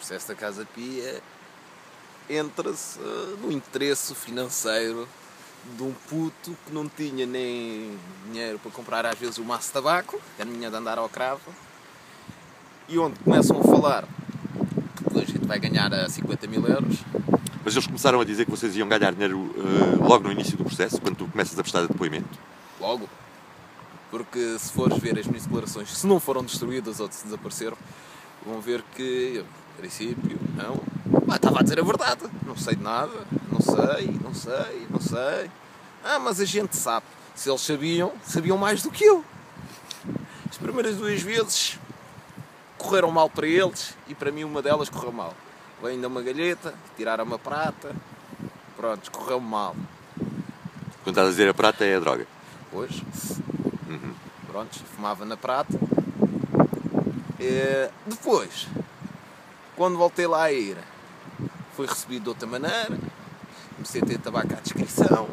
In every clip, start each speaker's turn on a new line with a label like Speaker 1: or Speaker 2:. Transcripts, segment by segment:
Speaker 1: processo da Casa Pia entra-se no interesse financeiro de um puto que não tinha nem dinheiro para comprar às vezes um maço de tabaco, que era minha de andar ao cravo, e onde começam a falar que depois a gente vai ganhar a 50 mil euros.
Speaker 2: Mas eles começaram a dizer que vocês iam ganhar dinheiro logo no início do processo, quando tu começas a prestar depoimento?
Speaker 1: Logo. Porque se fores ver as minhas declarações, se não foram destruídas ou se desapareceram, vão ver que, a princípio, não. Estava a dizer a verdade. Não sei de nada. Não sei. Mas a gente sabe. Se eles sabiam mais do que eu. As primeiras 2 vezes correram mal para eles e para mim uma delas correu mal. Veio ainda uma galheta, tiraram uma prata. Pronto, correu mal.
Speaker 2: Quando estás a dizer a prata é a droga?
Speaker 1: Pois. Pronto, fumava na prata. Depois, quando voltei lá a ir, fui recebido de outra maneira. Comecei a ter tabaco à descrição.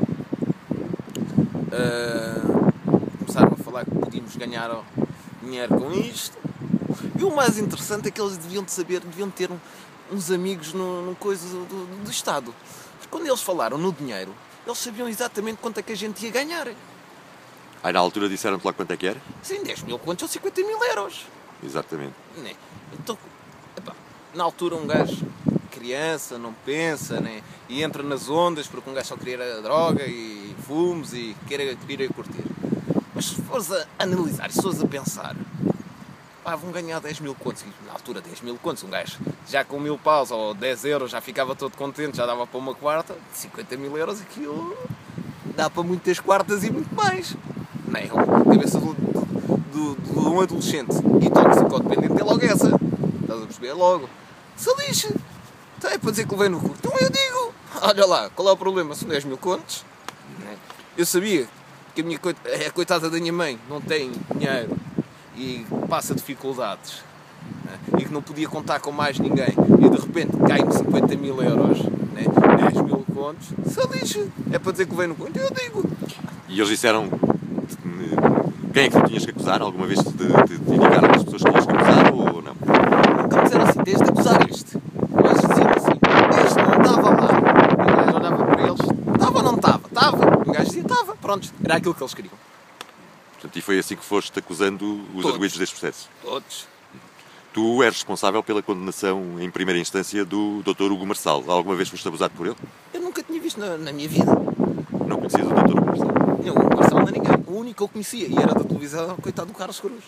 Speaker 1: Começaram a falar que podíamos ganhar dinheiro com isto. E o mais interessante é que eles deviam ter uns amigos no coisa do Estado. Porque quando eles falaram no dinheiro, eles sabiam exatamente quanto é que a gente ia ganhar.
Speaker 2: Aí na altura disseram-te lá quanto é que era?
Speaker 1: Sim, 10 mil contos ou 50 mil euros.
Speaker 2: Exatamente.
Speaker 1: Então, na altura um gajo, criança, não pensa, né? E entra nas ondas porque um gajo só queria a droga e fumos e queria curtir. Mas se fores a analisar e se fores a pensar, vão ganhar 10 mil contos. Na altura 10 mil contos, um gajo já com 1000 paus ou 10 euros já ficava todo contente, já dava para uma quarta. 50 mil euros aquilo dá para muitas quartas e muito mais. Não é? A cabeça de um adolescente e toxicodependente é logo essa. Estás a perceber? É logo. Se lixe. Então é para dizer que levei no cu. Então eu digo. Olha lá, qual é o problema? São 10 mil contos. Eu sabia que a coitada da minha mãe não tem dinheiro e passa dificuldades. E que não podia contar com mais ninguém. E de repente cai-me 50 mil euros. 10 mil contos. Se lixe. É para dizer que levei no cu. Então eu digo.
Speaker 2: E eles disseram... Quem é que tu tinhas que acusar? Alguma vez te indicaram as pessoas que tinhas que acusar ou não?
Speaker 1: Nunca me disseram assim, tens de acusar este. Mas diziam assim, este não estava lá. E o gajo olhava para eles, estava ou não estava? Estava. O gajo dizia, estava. Pronto, era aquilo que eles queriam.
Speaker 2: Portanto, e foi assim que foste acusando os arguidos deste processo?
Speaker 1: Todos.
Speaker 2: Tu és responsável pela condenação em primeira instância do Dr. Hugo Marçal. Alguma vez foste abusado por ele?
Speaker 1: Eu nunca tinha visto na minha vida.
Speaker 2: Não conhecias o Dr. Hugo Marçal?
Speaker 1: Eu, o Marçal não é ninguém. O único que eu conhecia e era da televisão, coitado do Carlos Cruz.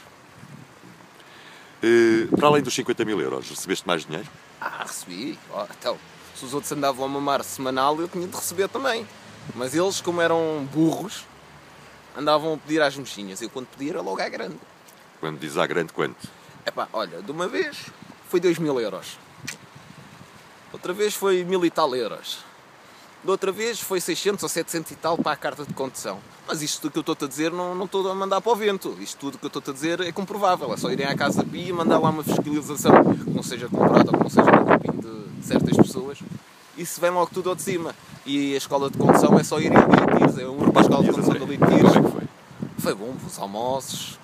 Speaker 2: Para além dos 50 mil euros, recebeste mais dinheiro?
Speaker 1: Recebi. Então, se os outros andavam a mamar semanal, eu tinha de receber também. Mas eles, como eram burros, andavam a pedir às mexinhas. Eu, quando pedia, era logo à grande.
Speaker 2: Quando diz à grande, quanto?
Speaker 1: Olha, de uma vez foi 2 mil euros. Outra vez foi 1000 e tal euros. Da outra vez foi 600 ou 700 e tal para a carta de condução. Mas isto tudo que eu estou-te a dizer não estou a mandar para o vento. Isto tudo que eu estou-te a dizer é comprovável. É só irem à Casa Pia e mandar lá uma fiscalização que não seja comprada ou que não seja no grupinho de certas pessoas. Isso vem logo tudo ao de cima. E a escola de condução é só irem ali a tiros. É uma escola de condução ali a tiros.
Speaker 2: Como é que foi?
Speaker 1: Foi bom, os almoços.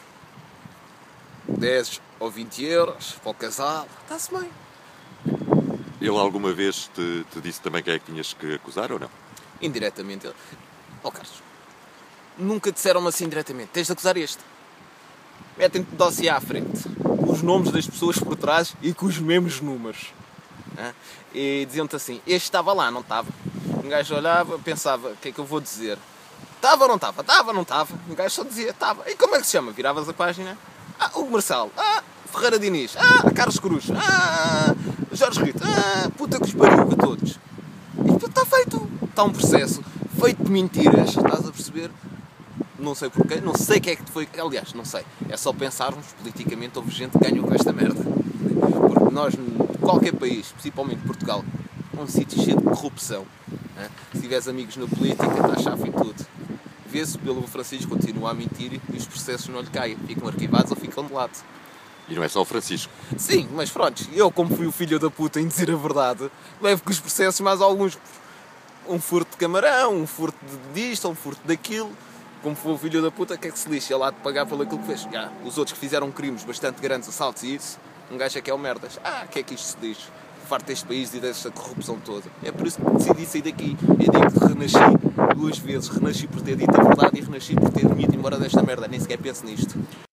Speaker 1: 10 ou 20 euros para o casal. Está-se bem.
Speaker 2: Ele alguma vez te disse também quem é que tinhas que acusar ou não?
Speaker 1: Indiretamente. Carlos, nunca disseram-me assim diretamente. Tens de acusar este. Metem-te o dossiê à frente. Com os nomes das pessoas por trás e com os mesmos números. E diziam-te assim, este estava lá, não estava. Um gajo olhava, pensava, o que é que eu vou dizer? Estava ou não estava? Estava ou não estava? Um gajo só dizia, estava. E como é que se chama? Viravas a página. Hugo Marçal. Ferreira Diniz. Carlos Cruz. Jorge Rito. Puta que os pariu a todos. E está feito. Está um processo feito de mentiras. Estás a perceber? Não sei porquê. Não sei quem é que te foi. Aliás, não sei. É só pensarmos politicamente. Houve gente que ganhou com esta merda. Porque nós, qualquer país, principalmente Portugal, é um sítio cheio de corrupção. Se tiveres amigos na política, está chave em tudo. Vê-se pelo Francisco continua a mentir e os processos não lhe caem. Ficam arquivados ou ficam de lado.
Speaker 2: E não é só o Francisco.
Speaker 1: Sim, mas pronto, eu como fui o filho da puta em dizer a verdade, levo com os processos mais alguns. Um furto de camarão, um furto disto, um furto daquilo. Como foi o filho da puta, que é que se lixa? Ele há de pagar pelo aquilo que fez. Os outros que fizeram crimes bastante grandes, assaltos e isso, um gajo é que é o merdas. O que é que isto se diz? Farto deste país e desta corrupção toda. É por isso que decidi sair daqui. Eu digo que renasci 2 vezes. Renasci por ter dito a verdade e renasci por ter ido embora desta merda. Nem sequer penso nisto.